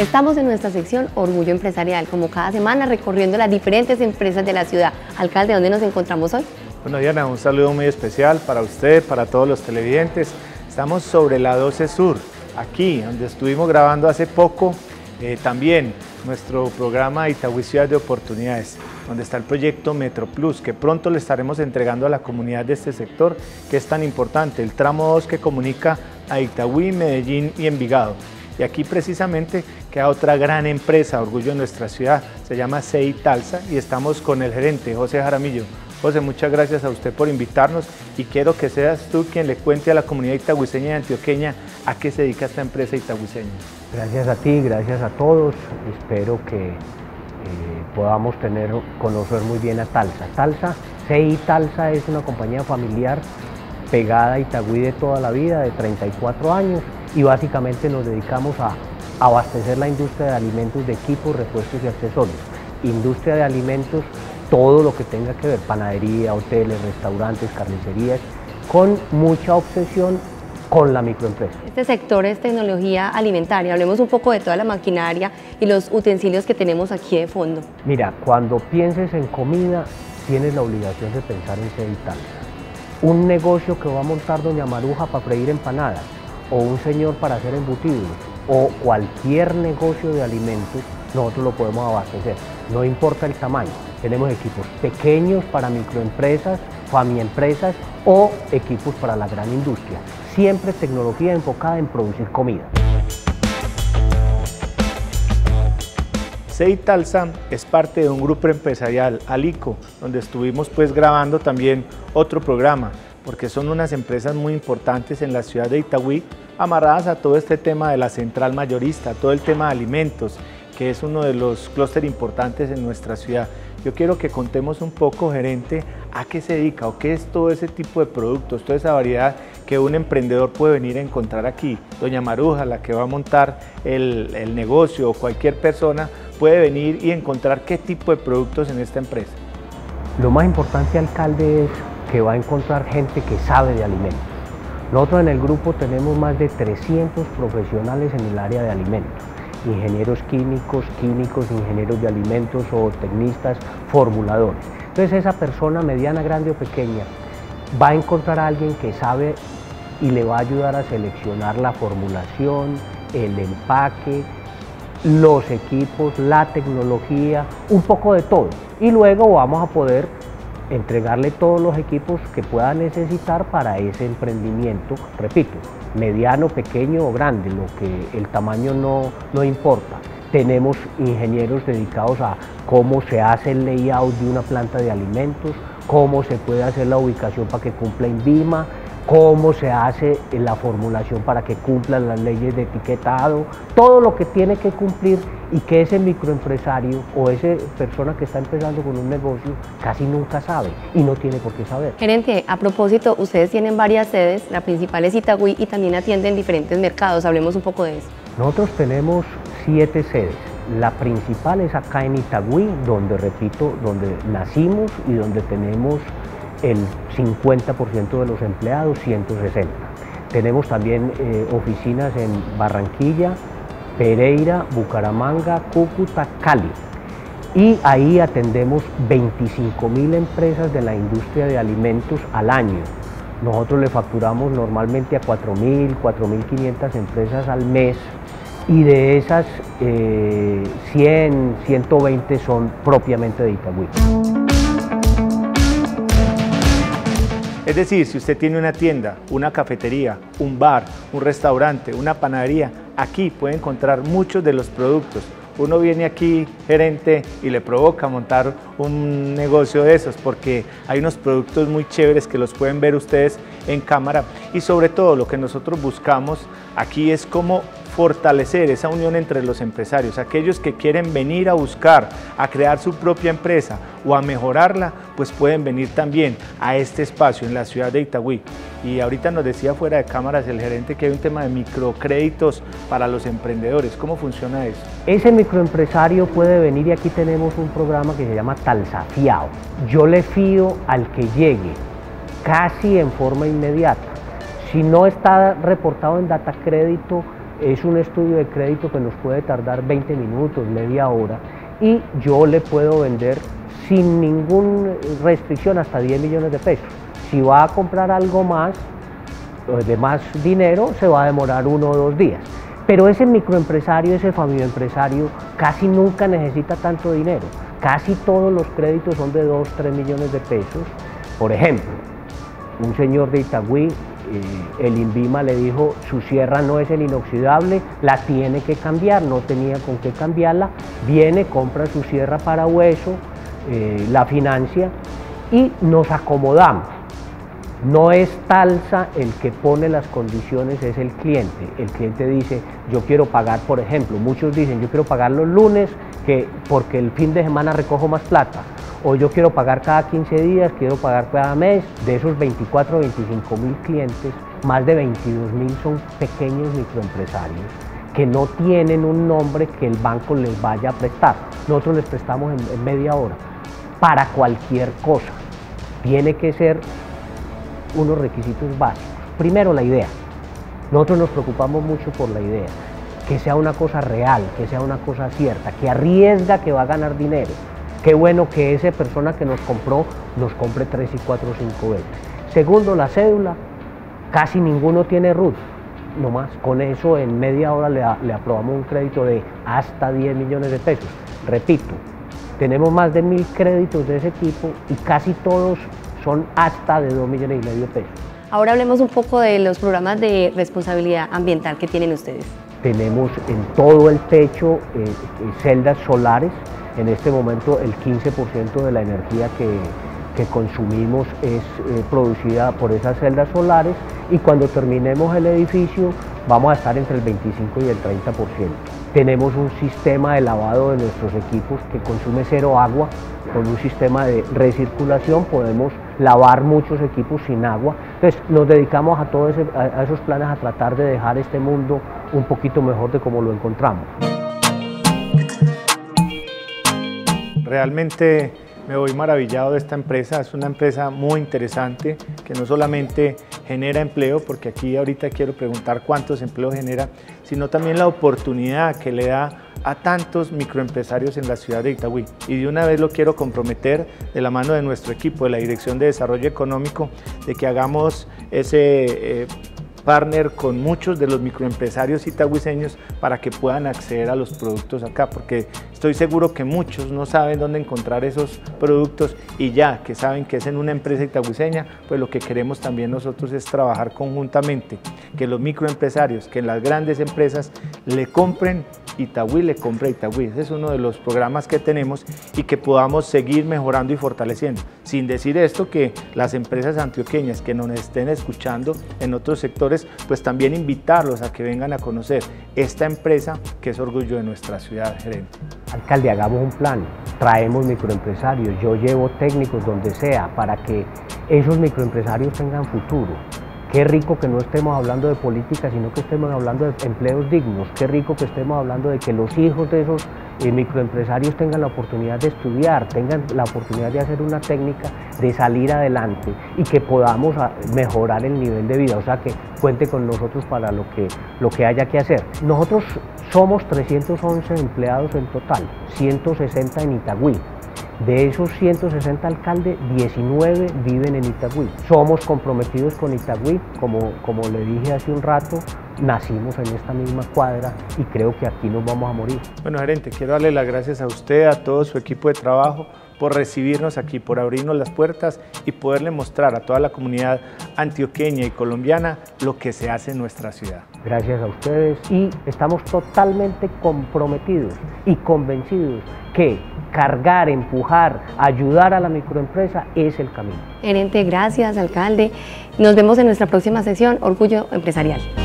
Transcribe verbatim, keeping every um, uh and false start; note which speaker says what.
Speaker 1: Estamos en nuestra sección Orgullo Empresarial, como cada semana recorriendo las diferentes empresas de la ciudad. Alcalde, ¿dónde nos encontramos hoy?
Speaker 2: Bueno, Diana, un saludo muy especial para usted, para todos los televidentes. Estamos sobre la doce Sur, aquí donde estuvimos grabando hace poco eh, también nuestro programa Itagüí Ciudad de Oportunidades, donde está el proyecto Metro Plus, que pronto le estaremos entregando a la comunidad de este sector, que es tan importante, el tramo dos que comunica a Itagüí, Medellín y Envigado. Y aquí precisamente queda otra gran empresa, orgullo de nuestra ciudad, se llama Ceitalsa, y estamos con el gerente, José Jaramillo. José, muchas gracias a usted por invitarnos y quiero que seas tú quien le cuente a la comunidad itagüiseña y antioqueña a qué se dedica esta empresa itagüiseña.
Speaker 3: Gracias a ti, gracias a todos, espero que eh, podamos tener, conocer muy bien a Talsa. Talsa, Ceitalsa es una compañía familiar pegada a Itagüí de toda la vida, de treinta y cuatro años, y básicamente nos dedicamos a abastecer la industria de alimentos, de equipos, repuestos y accesorios. Industria de alimentos, todo lo que tenga que ver, panadería, hoteles, restaurantes, carnicerías, con mucha obsesión con la microempresa.
Speaker 1: Este sector es tecnología alimentaria, hablemos un poco de toda la maquinaria y los utensilios que tenemos aquí de fondo.
Speaker 3: Mira, cuando pienses en comida, tienes la obligación de pensar en Ceitalsa. Un negocio que va a montar doña Maruja para freír empanadas, o un señor para hacer embutidos, o cualquier negocio de alimentos, nosotros lo podemos abastecer, no importa el tamaño. Tenemos equipos pequeños para microempresas, famiempresas o equipos para la gran industria. Siempre tecnología enfocada en producir comida.
Speaker 2: Ceitalsa es parte de un grupo empresarial, Alico, donde estuvimos pues grabando también otro programa, porque son unas empresas muy importantes en la ciudad de Itagüí, amarradas a todo este tema de la central mayorista, todo el tema de alimentos, que es uno de los clústeres importantes en nuestra ciudad. Yo quiero que contemos un poco, gerente, a qué se dedica o qué es todo ese tipo de productos, toda esa variedad que un emprendedor puede venir a encontrar aquí. Doña Maruja, la que va a montar el, el negocio, o cualquier persona puede venir y encontrar qué tipo de productos en esta empresa.
Speaker 3: Lo más importante, alcalde, es que va a encontrar gente que sabe de alimentos. Nosotros en el grupo tenemos más de trescientos profesionales en el área de alimentos. Ingenieros químicos, químicos, ingenieros de alimentos o tecnistas, formuladores. Entonces esa persona, mediana, grande o pequeña, va a encontrar a alguien que sabe y le va a ayudar a seleccionar la formulación, el empaque, los equipos, la tecnología, un poco de todo. Y luego vamos a poder entregarle todos los equipos que pueda necesitar para ese emprendimiento, repito, mediano, pequeño o grande, lo que el tamaño no, no importa. Tenemos ingenieros dedicados a cómo se hace el layout de una planta de alimentos, cómo se puede hacer la ubicación para que cumpla INVIMA, cómo se hace la formulación para que cumplan las leyes de etiquetado, todo lo que tiene que cumplir y que ese microempresario o esa persona que está empezando con un negocio casi nunca sabe y no tiene por qué saber.
Speaker 1: Gerente, a propósito, ustedes tienen varias sedes, la principal es Itagüí y también atienden diferentes mercados, hablemos un poco de eso.
Speaker 3: Nosotros tenemos siete sedes, la principal es acá en Itagüí, donde repito, donde nacimos y donde tenemos el cincuenta por ciento de los empleados, ciento sesenta. Tenemos también eh, oficinas en Barranquilla, Pereira, Bucaramanga, Cúcuta, Cali. Y ahí atendemos veinticinco mil empresas de la industria de alimentos al año. Nosotros le facturamos normalmente a cuatro mil, cuatro mil quinientas empresas al mes y de esas eh, cien, ciento veinte son propiamente de Itagüí.
Speaker 2: Es decir, si usted tiene una tienda, una cafetería, un bar, un restaurante, una panadería, aquí puede encontrar muchos de los productos. Uno viene aquí, gerente, y le provoca montar un negocio de esos porque hay unos productos muy chéveres que los pueden ver ustedes en cámara y sobre todo lo que nosotros buscamos aquí es cómo fortalecer esa unión entre los empresarios, aquellos que quieren venir a buscar, a crear su propia empresa o a mejorarla, pues pueden venir también a este espacio en la ciudad de Itagüí. Y ahorita nos decía fuera de cámaras el gerente que hay un tema de microcréditos para los emprendedores. ¿Cómo funciona eso?
Speaker 3: Ese microempresario puede venir y aquí tenemos un programa que se llama Talsa Fiao. Yo le fío al que llegue casi en forma inmediata. Si no está reportado en Data Crédito, es un estudio de crédito que nos puede tardar veinte minutos, media hora, y yo le puedo vender sin ninguna restricción hasta diez millones de pesos. Si va a comprar algo más, de más dinero, se va a demorar uno o dos días. Pero ese microempresario, ese familioempresario, casi nunca necesita tanto dinero. Casi todos los créditos son de dos, tres millones de pesos. Por ejemplo, un señor de Itagüí, eh, el INVIMA le dijo, su sierra no es el inoxidable, la tiene que cambiar, no tenía con qué cambiarla, viene, compra su sierra para hueso, eh, la financia y nos acomodamos. No es Talsa el que pone las condiciones, es el cliente. El cliente dice, yo quiero pagar, por ejemplo, muchos dicen, yo quiero pagar los lunes que, porque el fin de semana recojo más plata. O yo quiero pagar cada quince días, quiero pagar cada mes. De esos veinticuatro o veinticinco mil clientes, más de veintidós mil son pequeños microempresarios que no tienen un nombre que el banco les vaya a prestar. Nosotros les prestamos en, en media hora, para cualquier cosa. Tiene que ser unos requisitos básicos. Primero, la idea. Nosotros nos preocupamos mucho por la idea, que sea una cosa real, que sea una cosa cierta, que arriesga que va a ganar dinero. Qué bueno que esa persona que nos compró, nos compre tres y cuatro o cinco veces. Segundo, la cédula. Casi ninguno tiene R U T, no más. Con eso en media hora le, le aprobamos un crédito de hasta diez millones de pesos. Repito, tenemos más de mil créditos de ese tipo y casi todos son hasta de dos millones y medio de pesos.
Speaker 1: Ahora hablemos un poco de los programas de responsabilidad ambiental que tienen ustedes.
Speaker 3: Tenemos en todo el techo eh, celdas solares. En este momento el quince por ciento de la energía que, que consumimos es eh, producida por esas celdas solares y cuando terminemos el edificio vamos a estar entre el veinticinco y el treinta por ciento. Tenemos un sistema de lavado de nuestros equipos que consume cero agua. Con un sistema de recirculación podemos lavar muchos equipos sin agua. Entonces nos dedicamos a todos ese, a, a esos planes a tratar de dejar este mundo un poquito mejor de como lo encontramos.
Speaker 2: Realmente me voy maravillado de esta empresa, es una empresa muy interesante que no solamente genera empleo, porque aquí ahorita quiero preguntar cuántos empleos genera, sino también la oportunidad que le da a tantos microempresarios en la ciudad de Itagüí. Y de una vez lo quiero comprometer de la mano de nuestro equipo de la Dirección de Desarrollo Económico, de que hagamos ese eh, partner con muchos de los microempresarios itagüiseños para que puedan acceder a los productos acá, porque estoy seguro que muchos no saben dónde encontrar esos productos y ya que saben que es en una empresa itagüiseña, pues lo que queremos también nosotros es trabajar conjuntamente, que los microempresarios, que las grandes empresas le compren Itagüí, le compra Itagüí. Ese es uno de los programas que tenemos y que podamos seguir mejorando y fortaleciendo. Sin decir esto, que las empresas antioqueñas que nos estén escuchando en otros sectores, pues también invitarlos a que vengan a conocer esta empresa que es orgullo de nuestra ciudad, gerente.
Speaker 3: Alcalde, hagamos un plan, traemos microempresarios, yo llevo técnicos donde sea para que esos microempresarios tengan futuro. Qué rico que no estemos hablando de política, sino que estemos hablando de empleos dignos. Qué rico que estemos hablando de que los hijos de esos eh, microempresarios tengan la oportunidad de estudiar, tengan la oportunidad de hacer una técnica, de salir adelante y que podamos a, mejorar el nivel de vida. O sea, que cuente con nosotros para lo que, lo que haya que hacer. Nosotros somos trescientos once empleados en total, ciento sesenta en Itagüí. De esos ciento sesenta alcaldes, diecinueve viven en Itagüí. Somos comprometidos con Itagüí, como, como le dije hace un rato, nacimos en esta misma cuadra y creo que aquí nos vamos a morir.
Speaker 2: Bueno, gerente, quiero darle las gracias a usted, a todo su equipo de trabajo, por recibirnos aquí, por abrirnos las puertas y poderle mostrar a toda la comunidad antioqueña y colombiana lo que se hace en nuestra ciudad.
Speaker 3: Gracias a ustedes y estamos totalmente comprometidos y convencidos que cargar, empujar, ayudar a la microempresa es el camino.
Speaker 1: Gerente, gracias, alcalde. Nos vemos en nuestra próxima sesión, Orgullo Empresarial.